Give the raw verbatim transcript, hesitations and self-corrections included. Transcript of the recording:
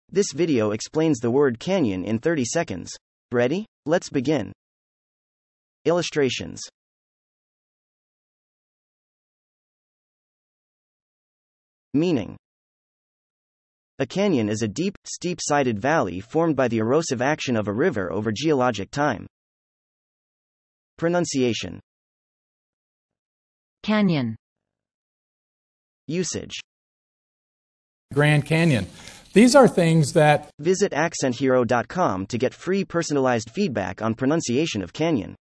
This video explains the word canyon in thirty seconds. Ready? Let's begin. Illustrations. Meaning. A canyon is a deep, steep-sided valley formed by the erosive action of a river over geologic time. Pronunciation. Canyon. Usage. Grand Canyon. These are things that... Visit accent hero dot com to get free personalized feedback on pronunciation of canyon.